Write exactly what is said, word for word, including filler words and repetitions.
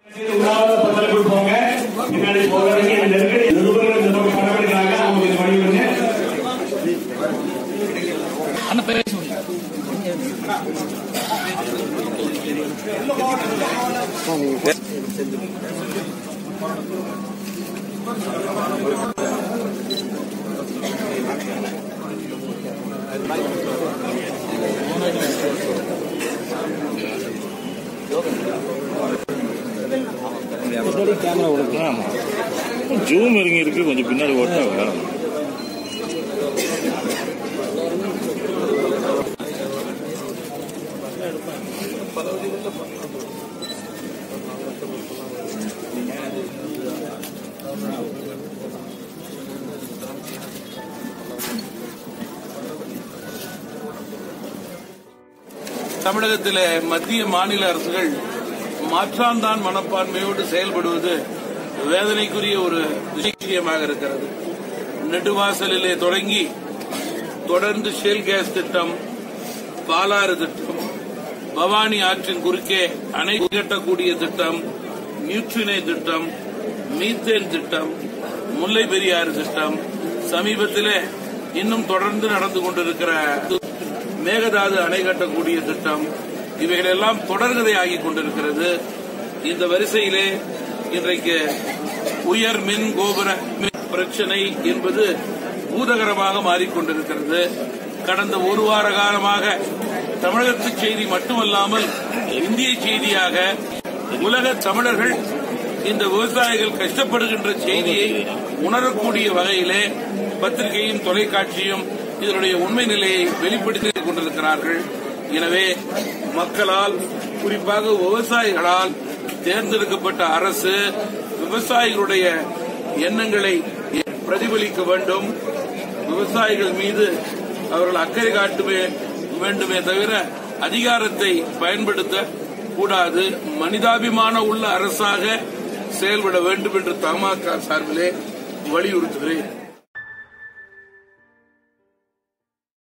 Zoom இறங்கி இருக்கு கொஞ்சம் பின்னாடி ஓட்ட தமிழகத்திலே மத்திய மாநில அரசுகள் மாற்றாந்தான் மனப்பான்மையோடு செயல்படுவது வேதனைக்குரிய ஒரு விஷயமாக இருக்கிறது. நெடுவாசலிலே தொடங்கி தொடர்ந்து ஷெல் கேஸ் திட்டம், பாலாறு திட்டம், பவானி ஆற்றின் குறுக்கே அணை கட்டக்கூடிய திட்டம், நியூட்ரினை திட்டம், மீத்தேன் திட்டம், முல்லை பெரியாறு திட்டம், சமீபத்திலே இன்னும் தொடர்ந்து நடந்து கொண்டிருக்கிற மேகதாது அணை கட்டக்கூடிய திட்டம், இவைகளெல்லாம் தொடர்கதையாகிக் கொண்டிருக்கிறது. இந்த வரிசையிலே இன்றைக்கு உயர் மின் கோபுர பிரச்சினை என்பது பூதகரமாக மாறிக்கொண்டிருக்கிறது. கடந்த ஒரு வார காலமாக தமிழகத்து செய்தி மட்டுமல்லாமல் இந்திய செய்தியாக உலக தமிழர்கள் இந்த விவசாயிகள் கஷ்டப்படுகின்ற செய்தியை உணரக்கூடிய வகையிலே பத்திரிகையும் தொலைக்காட்சியும் இதனுடைய உண்மை நிலையை வெளிப்படுத்திக் கொண்டிருக்கிறார்கள். எனவே மக்களால், குறிப்பாக விவசாயிகளால் தேர்ந்தெடுக்கப்பட்ட அரசு விவசாயிகளுடைய எண்ணங்களை பிரதிபலிக்க வேண்டும். விவசாயிகள் மீது அவர்கள் அக்கறை காட்டுமே வேண்டுமே தவிர அதிகாரத்தை பயன்படுத்த கூடாது. மனிதாபிமான உள்ள அரசாக செயல்பட வேண்டும் என்று தமாக சார்பிலே வலியுறுத்துகிறேன்.